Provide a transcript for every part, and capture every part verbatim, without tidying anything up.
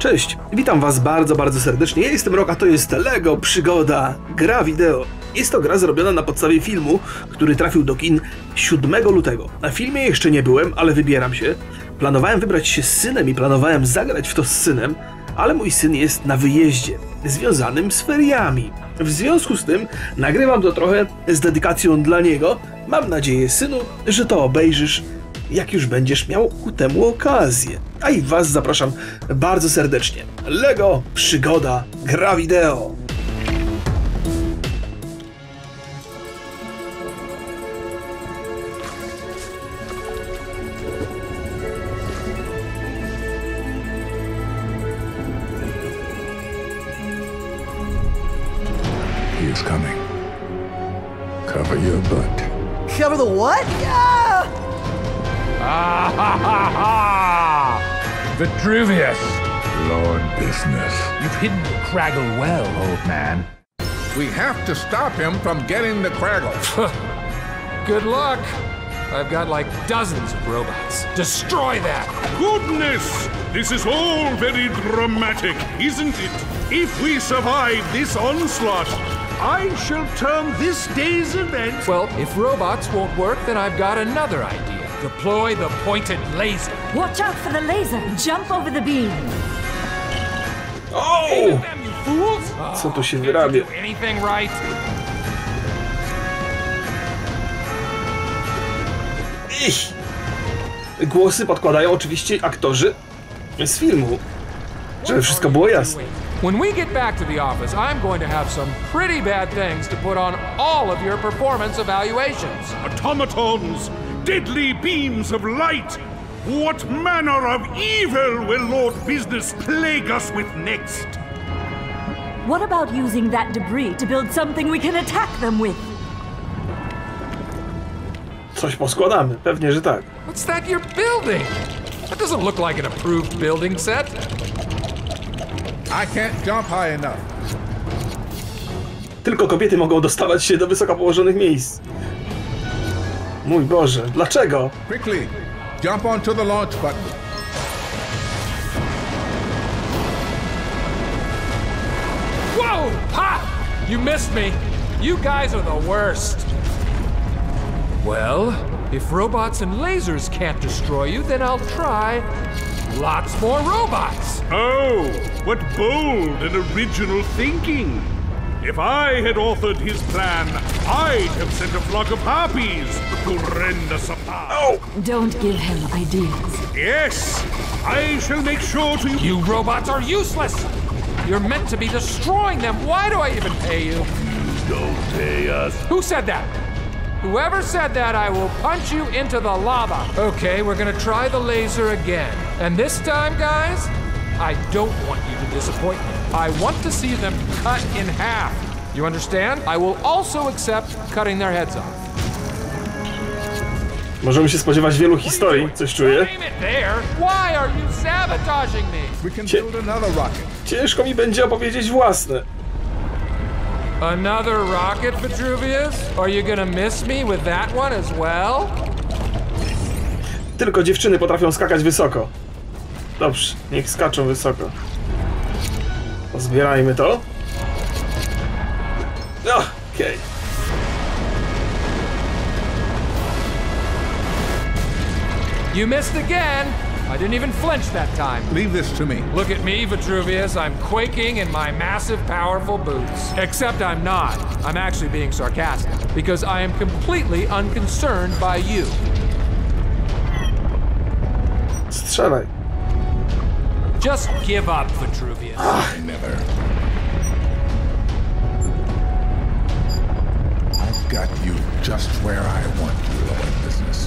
Cześć, witam was bardzo, bardzo serdecznie. Ja jestem Rok, a to jest LEGO Przygoda, gra wideo. Jest to gra zrobiona na podstawie filmu, który trafił do kin siódmego lutego. Na filmie jeszcze nie byłem, ale wybieram się. Planowałem wybrać się z synem i planowałem zagrać w to z synem, ale mój syn jest na wyjeździe, związanym z feriami. W związku z tym nagrywam to trochę z dedykacją dla niego. Mam nadzieję, synu, że to obejrzysz, jak już będziesz miał ku temu okazję. A i was zapraszam bardzo serdecznie. LEGO Przygoda, gra wideo. He is coming. Cover your butt. Cover the what? Yeah! Ah ha ha ha! Vitruvius! Lord business. You've hidden the Craggle well, old man. We have to stop him from getting the Craggle. Good luck. I've got like dozens of robots. Destroy that! Goodness! This is all very dramatic, isn't it? If we survive this onslaught, I shall turn this day's event... Well, if robots won't work, then I've got another idea. Deploy the pointed laser. Watch out for the laser! Jump over the beam! O! Them, you fools! Co tu się wyrabia? Do anything right? Ich. Głosy podkładają oczywiście aktorzy z filmu, żeby wszystko było jasne. When we get back to the office, I'm going to have some pretty bad things to put on all of your performance evaluations. Automatons! Deadly beams of light! What manner of evil will Lord Business plague us with next? What about using that debris to build something we can attack them with? Coś poskładamy, pewnie, że tak. What's that you're building? That doesn't look like an approved building set. I can't jump high enough. Tylko kobiety mogą dostawać się do wysoko położonych miejsc. Mój Boże, dlaczego? Quickly, jump onto the launch button. Whoa! Ha! You missed me. You guys are the worst. Well, if robots and lasers can't destroy you, then I'll try lots more robots. Oh, what bold and original thinking! If I had authored his plan, I'd have sent a flock of harpies to rend us apart. Oh! Don't give him ideas. Yes, I shall make sure to... You robots are useless. You're meant to be destroying them. Why do I even pay you? Don't pay us. Who said that? Whoever said that, I will punch you into the lava. Okay, we're gonna try the laser again. And this time, guys, I don't want you to disappoint me. I want to see them cut in half. You understand? I will also accept cutting their heads off. Możemy się spodziewać wielu historii, coś czuję. Aim it there. Why are you sabotaging me? We can Cie- build another rocket. Ciężko mi będzie opowiedzieć własne. Another rocket, Vitruvius? Are you gonna miss me with that one as well? Tylko dziewczyny potrafią skakać wysoko. Dobrze, niech skaczą wysoko. Pozbierajmy to. No, okej. Okay. You missed again. I didn't even flinch that time. Leave this to me. Look at me, Vitruvius. I'm quaking in my massive, powerful boots. Except I'm not. I'm actually being sarcastic because I am completely unconcerned by you. Strzelaj. Just give up, Vitruvius. I never. I've got you just where I want you, Lord Business.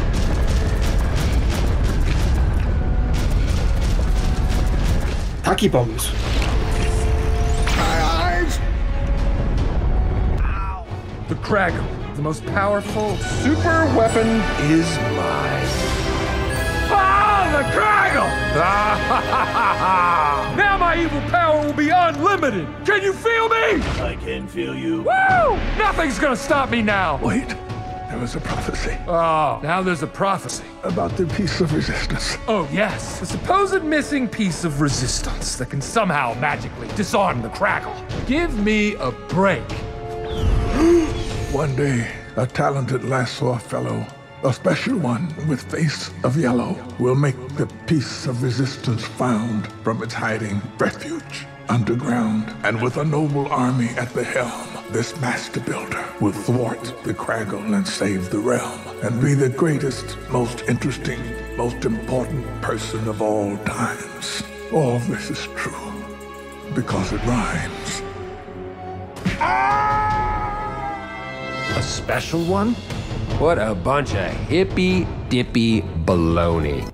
Taki pomysł. The Craggle, the most powerful super weapon, is mine. Ah, the Craggle! Ah, ha, ha, ha, ha. Now my evil power will be unlimited. Can you feel me? I can feel you. Woo! Nothing's gonna stop me now. Wait. There was a prophecy Oh, now there's a prophecy. about the piece of resistance. Oh, yes. The supposed missing piece of resistance that can somehow magically disarm the Kraggle. Give me a break. One day, a talented Lassour fellow, a special one with face of yellow, will make the piece of resistance found from its hiding refuge underground. And with a noble army at the helm, this master builder will thwart the Kraggle and save the realm, and be the greatest, most interesting, most important person of all times. All this is true because it rhymes. A special one? What a bunch of hippy-dippy baloney.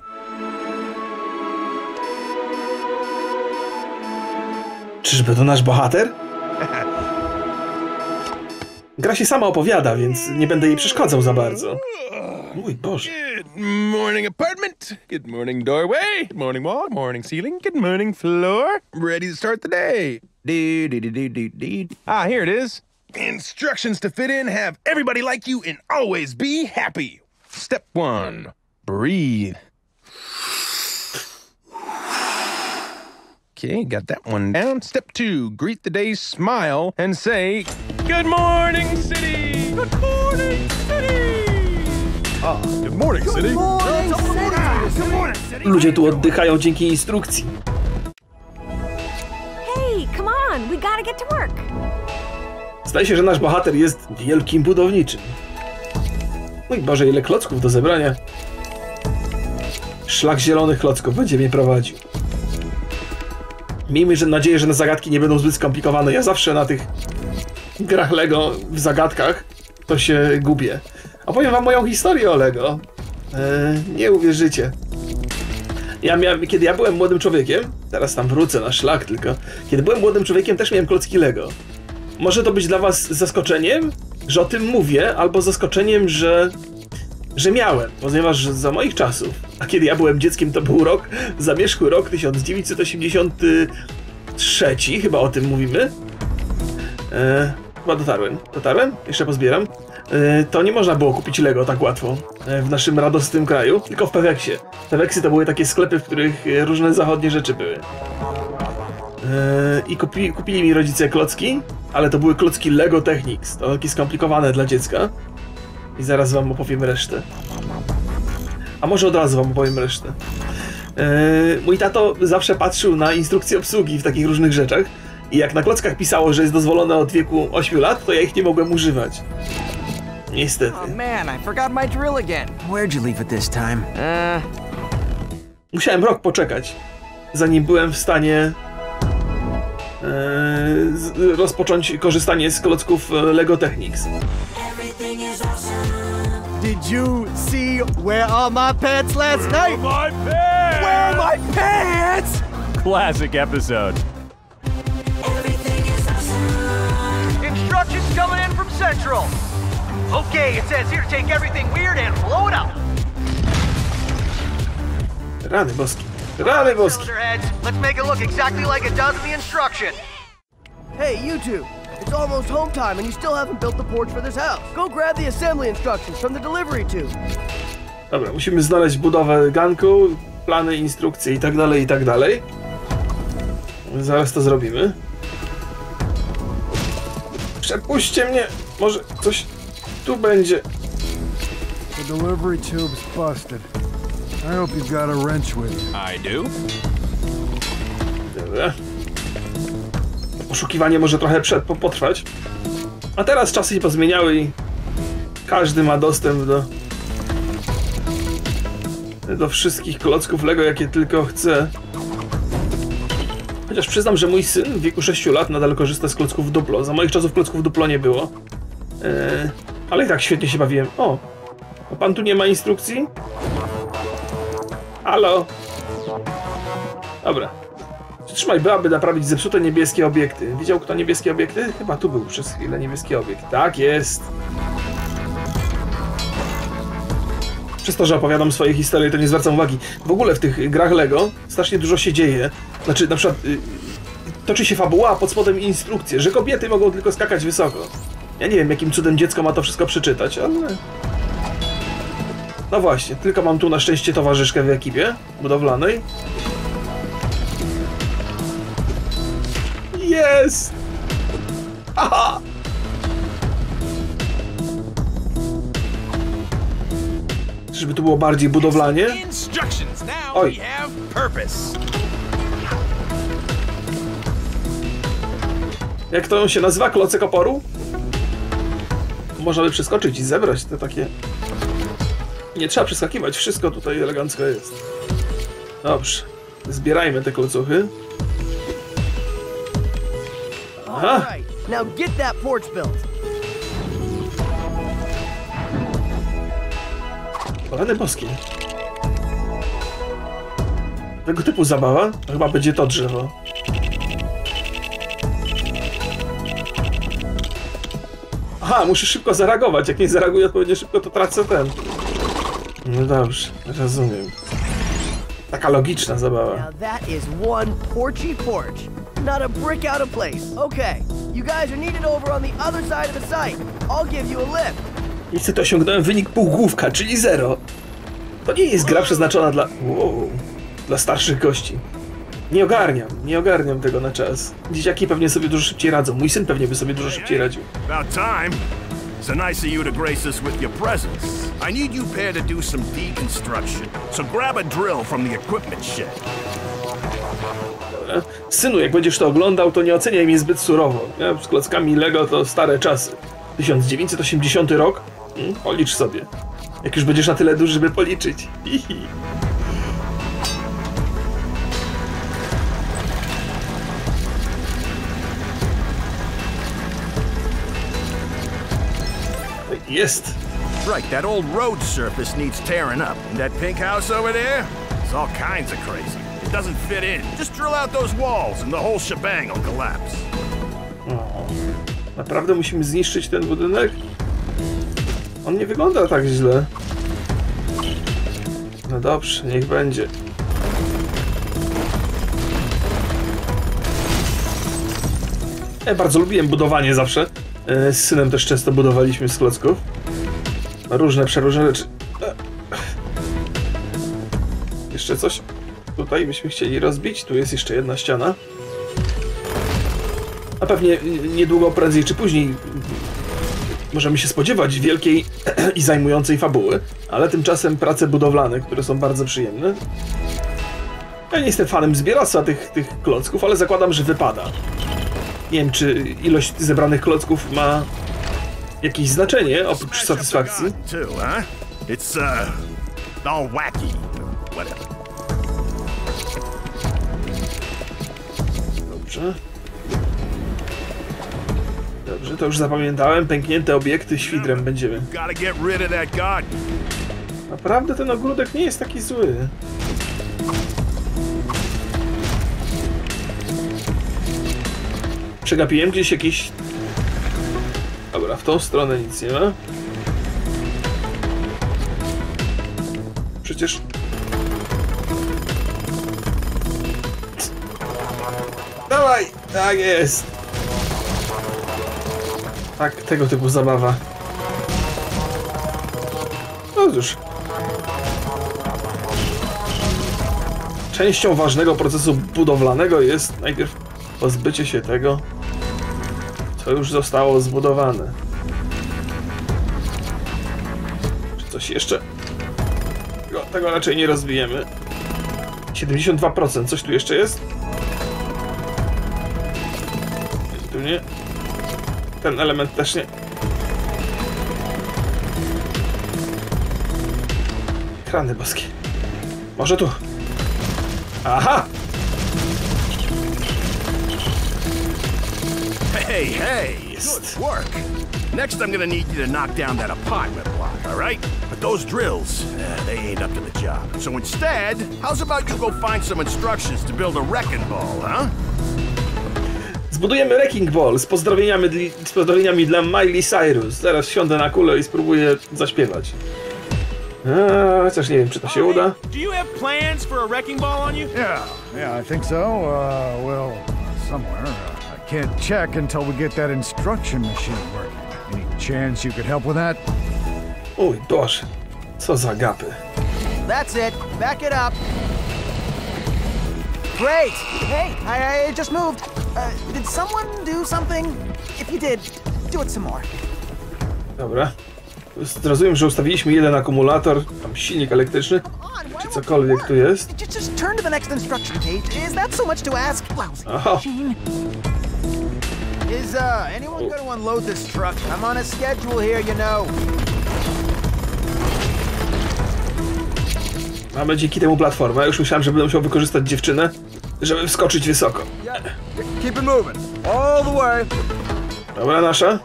Czyżby to nasz bohater? Gra się sama opowiada, więc nie będę jej przeszkadzał za bardzo. Mój Boże. Good morning, apartment. Good morning, doorway. Good morning, wall. Good morning, ceiling. Good morning, floor. Ready to start the day. Dee, dee, dee, dee, dee, dee. Ah, here it is. Instructions to fit in, have everybody like you, and always be happy. Step one, breathe. Okay, got that one down. Step two, greet the day, smile, and say, good morning, city. Good morning, city. Ah, good morning, city. Good morning, city. Good morning, city. Ludzie tu oddychają dzięki instrukcji. Hey, come on, we gotta get to work. Zdaje się, że nasz bohater jest wielkim budowniczym. Mój Boże, ile klocków do zebrania. Szlak zielonych klocków będzie mnie prowadził. Miejmy że nadzieję, że na zagadki nie będą zbyt skomplikowane. Ja zawsze na tych grach Lego w zagadkach to się gubię. Opowiem wam moją historię o Lego. Eee, nie uwierzycie. Ja miałem, kiedy ja byłem młodym człowiekiem, teraz tam wrócę na szlak tylko, kiedy byłem młodym człowiekiem, też miałem klocki Lego. Może to być dla was zaskoczeniem, że o tym mówię, albo zaskoczeniem, że, że miałem, ponieważ za moich czasów, a kiedy ja byłem dzieckiem, to był rok, zamierzchły rok tysiąc dziewięćset osiemdziesiąty trzeci, chyba o tym mówimy. E, chyba dotarłem. Dotarłem? Jeszcze pozbieram. E, to nie można było kupić Lego tak łatwo e, w naszym radosnym kraju, tylko w Peweksie. Peweksy to były takie sklepy, w których różne zachodnie rzeczy były. E, I kupi, kupili mi rodzice klocki, ale to były klocki Lego Technics. To takie skomplikowane dla dziecka. I zaraz wam opowiem resztę. A może od razu wam opowiem resztę. Yy, mój tato zawsze patrzył na instrukcje obsługi w takich różnych rzeczach i jak na klockach pisało, że jest dozwolone od wieku ośmiu lat, to ja ich nie mogłem używać. Niestety. Oh man, I forgot my drill again. Where'd you leave it this time? Uh... Musiałem rok poczekać, zanim byłem w stanie yy, rozpocząć korzystanie z klocków Lego Technics. Did you see where are my pants last night? My pants! Where are my pants? Classic episode. Instructions coming in from Central. Okay, it says here to take everything weird and blow it up. Rany boskie. Rany boskie. Let's make it look exactly like it does in the instruction. Hey, you two. It's almost home time and you still haven't built the porch for this house. Go grab the assembly instructions from the delivery tube. Dobra, musimy znaleźć budowę ganku, plany, instrukcje i tak dalej, i tak dalej. Zaraz to zrobimy. Przepuśćcie mnie! Może coś tu będzie. The delivery tube's busted. I hope you've got a wrench with you. I do. Dobra. Poszukiwanie może trochę przed, po, potrwać. A teraz czasy się pozmieniały i każdy ma dostęp do do wszystkich klocków Lego, jakie tylko chce. Chociaż przyznam, że mój syn w wieku sześciu lat nadal korzysta z klocków Duplo. Za moich czasów klocków Duplo nie było. Eee, ale i tak świetnie się bawiłem. O! A pan tu nie ma instrukcji? Halo? Dobra. Trzymaj B, aby naprawić zepsute niebieskie obiekty. Widział kto niebieskie obiekty? Chyba tu był przez chwilę niebieski obiekt. Tak jest. Przez to, że opowiadam swoje historie, to nie zwracam uwagi. W ogóle w tych grach Lego strasznie dużo się dzieje. Znaczy, na przykład y, toczy się fabuła, a pod spodem instrukcje, że kobiety mogą tylko skakać wysoko. Ja nie wiem, jakim cudem dziecko ma to wszystko przeczytać, ale No właśnie, tylko mam tu na szczęście towarzyszkę w ekipie budowlanej. Jest! Aha! Żeby tu było bardziej budowlanie? Oj! Jak to on się nazywa? Klocek oporu? Można by przeskoczyć i zebrać te takie... Nie trzeba przeskakiwać, wszystko tutaj elegancko jest. Dobrze, zbierajmy te klocuchy. Aha! Now get that porch built. Rany boskie. Tego typu zabawa? To chyba będzie to drzewo. Aha, muszę szybko zareagować. Jak nie zareaguję odpowiednio szybko, to tracę ten. No dobrze, rozumiem. Taka logiczna zabawa. Now that is one porchy porch. Not a brick out of place. Okay, you guys are needed over on the other side of the site. I'll give you a lift. Niestety osiągnąłem wynik półgłówka, czyli zero. To nie jest gra przeznaczona dla... Wow, dla starszych gości. Nie ogarniam, nie ogarniam tego na czas. Dzieciaki pewnie sobie dużo szybciej radzą. Mój syn pewnie by sobie dużo szybciej radził. About time. So nice of you to grace us with your presence. I need you pair to do some deconstruction. So grab a drill from the equipment shed. Dobra. Synu, jak będziesz to oglądał, to nie oceniaj mnie zbyt surowo. Ja z klockami Lego to stare czasy. tysiąc dziewięćset osiemdziesiąty rok? Hmm, policz sobie. Jak już będziesz na tyle duży, żeby policzyć. Hihi. Jest. Right, that old road surface needs tearing up. And that pink house over there? It's all kinds of crazy. It doesn't fit in. Just drill out those walls and the whole shebang will collapse. O, naprawdę musimy zniszczyć ten budynek? On nie wygląda tak źle. No dobrze, niech będzie. Ja bardzo lubiłem budowanie zawsze. Z synem też często budowaliśmy z klocków. Różne, przeróżne rzeczy. Jeszcze coś tutaj byśmy chcieli rozbić. Tu jest jeszcze jedna ściana. A pewnie niedługo, prędzej czy później możemy się spodziewać wielkiej i zajmującej fabuły. Ale tymczasem prace budowlane, które są bardzo przyjemne. Ja nie jestem fanem zbieractwa tych, tych klocków, ale zakładam, że wypada. Nie wiem, czy ilość zebranych klocków ma jakieś znaczenie, oprócz satysfakcji. Dobrze. Dobrze, to już zapamiętałem. Pęknięte obiekty świdrem będziemy. Naprawdę ten ogródek nie jest taki zły. Przegapiłem gdzieś jakiś... Dobra, w tą stronę nic nie ma. Przecież... Dawaj! Tak jest! Tak, tego typu zabawa. No cóż. Częścią ważnego procesu budowlanego jest najpierw pozbycie się tego, co już zostało zbudowane. Czy coś jeszcze? Tego, tego raczej nie rozbijemy. siedemdziesiąt dwa procent. Coś tu jeszcze jest? Tu nie. Ten element też nie. Krany boskie. Może tu. Aha! Hey, hey, good work. Next I'm gonna need you to knock down that apartment block, all right? But those drills, uh, they ain't up to the job. So instead, how's about you go find some instructions to build a wrecking ball, huh? Zbudujemy Wrecking Ball z pozdrowieniami, z pozdrowieniami dla Miley Cyrus. Zaraz siądę na kulę i spróbuję zaśpiewać. Eee, chociaż nie wiem, czy to się uda. Do you have plans for a wrecking ball on you? Yeah, yeah, I think so. Uh, well, somewhere. Uh, I can't check until we get that instruction machine working. Any chance you could help with that? Oj, Boże. Co za gapy. That's it. Back it up. Great. Hey, I, I just moved. Uh, did someone do something? If you did, do it some more. Dobra. Zrozumiem, że ustawiliśmy jeden akumulator, tam silnik elektryczny, czy cokolwiek tu jest. Just turn to the next instruction page. Is that so much to ask? Aha. Is uh, anyone going to unload this truck? I'm on a schedule here, you know. Mamy dzięki temu platformę. Już myślałem, że będę musiał wykorzystać dziewczynę, żeby wskoczyć wysoko. Keep it moving. All the way. Dobra, nasza.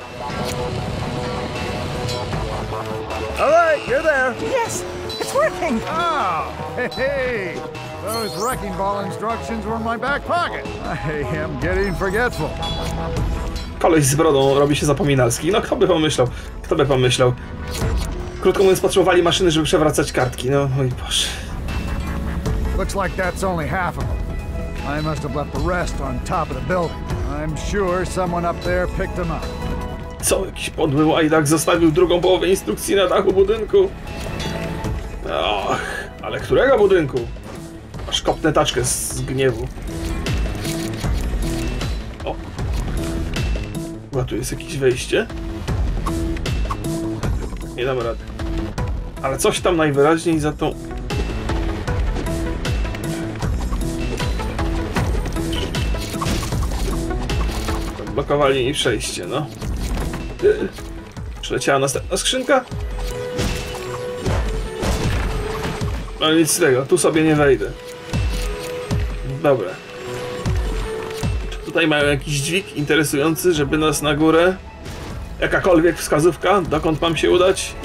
All right, you're there. Yes, it's working. Oh, hey, hey. Those wrecking ball instructions were in my back pocket. I am getting forgetful. Koleś z brodą robi się zapominalski. No kto by pomyślał? Kto by pomyślał? Krótko mówiąc, potrzebowali maszyny, żeby przewracać kartki. No, oj Boże. Looks like that's only half of them. I must have left the rest on top of the building. I'm sure someone up there picked them up. Co? Jakiś podły łajdak zostawił drugą połowę instrukcji na dachu budynku. Och, ale którego budynku? Aż kopnę taczkę z gniewu. O. Chyba tu jest jakieś wejście. Nie dam rady. Ale coś tam najwyraźniej za tą... Blokowali mi przejście, no. Yy. Przyleciała następna skrzynka. Ale nic z tego, tu sobie nie wejdę. Dobra. Czy tutaj mają jakiś dźwig interesujący, żeby nas na górę? Jakakolwiek wskazówka, dokąd mam się udać?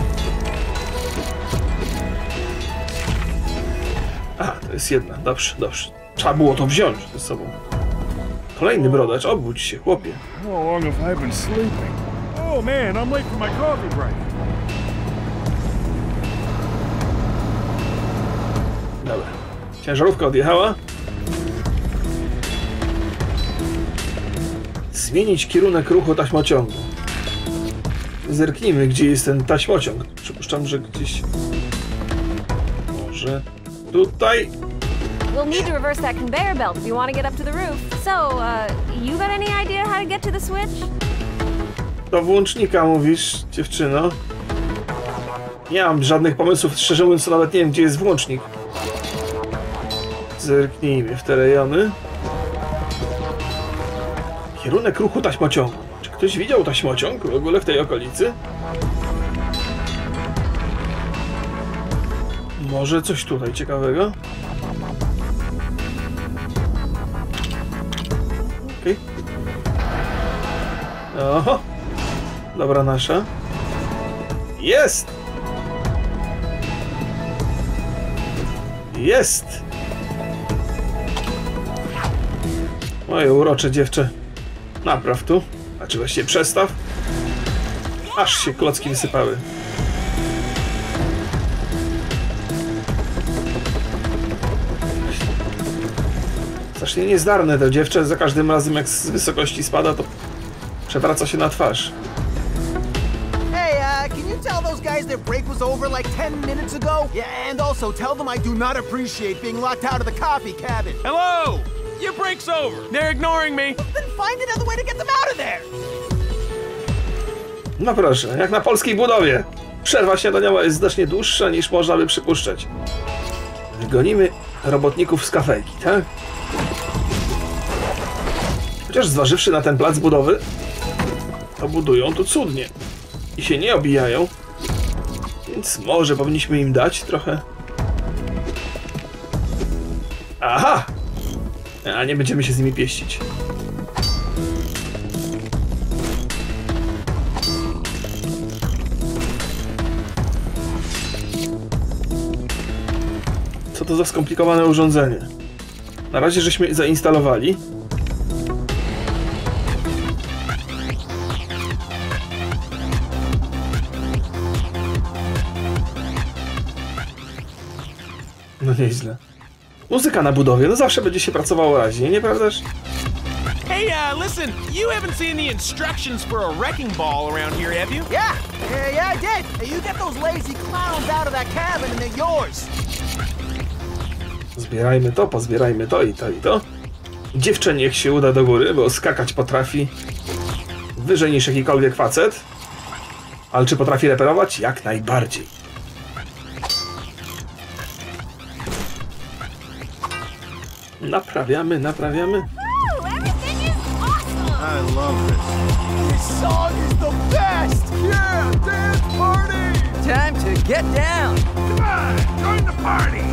Aha, to jest jedna, dobrze, dobrze. Trzeba było to wziąć ze sobą. Kolejny brodacz, obudź się, chłopie. How long have I been sleeping? Oh man, I'm late for my coffee break. Dobra. Ciężarówka odjechała. Zmienić kierunek ruchu taśmociągu. Zerknijmy, gdzie jest ten taśmociąg. Przypuszczam, że gdzieś... Może... Tutaj? We'll need to reverse that conveyor belt if you want to get up to the roof. So, uh, you got any idea how to get to the switch? Do włącznika mówisz, dziewczyno. Nie mam żadnych pomysłów, szczerze mówiąc, nawet nie wiem, gdzie jest włącznik. Zerknijmy w te rejony. Kierunek ruchu taśmociągu. Czy ktoś widział taśmociąg w ogóle w tej okolicy? Może coś tutaj ciekawego? Okej. Okay. Oho! Dobra nasza. Jest! Jest! Moje urocze dziewczę. Napraw tu. A czy właściwie przestaw? Aż się klocki wysypały. Strasznie niezdarne to dziewczę. Za każdym razem jak z wysokości spada, to przewraca się na twarz. Hey, uh, can you tell those guys their break was over like ten minutes ago? Yeah, and also tell them I do not appreciate being locked out of the coffee cabin. Hello! Your break's over. They're ignoring me. Well, then find another way to get them out of there. No proszę, jak na polskiej budowie. Przerwa śniadaniowa jest znacznie dłuższa niż można by przypuszczać. Wygonimy robotników z kafejki, tak? Chociaż zważywszy na ten plac budowy, to budują tu cudnie. I się nie obijają. Więc może powinniśmy im dać trochę... Aha! A nie będziemy się z nimi pieścić. Co to za skomplikowane urządzenie? Na razie żeśmy zainstalowali. No nieźle. Muzyka na budowie, no zawsze będzie się pracowało raźniej, nieprawdaż? Hey Hey, uh, listen, you haven't seen the instructions for a wrecking ball around here, have you? Yeah, yeah, yeah, I did. Hey, you get those lazy clowns out of that cabin and they're yours. Zbierajmy to, pozbierajmy to i to i to. Dziewczę niech się uda do góry, bo skakać potrafi wyżej niż jakikolwiek facet. Ale czy potrafi reperować? Jak najbardziej. Naprawiamy, naprawiamy. I love this. This song is the best! Yeah, dance party! Time to get down! Come on, join the party!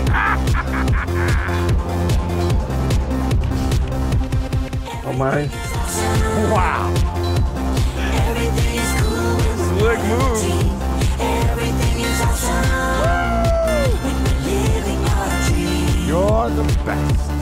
Oh my. Wow. Slick move. You're the best.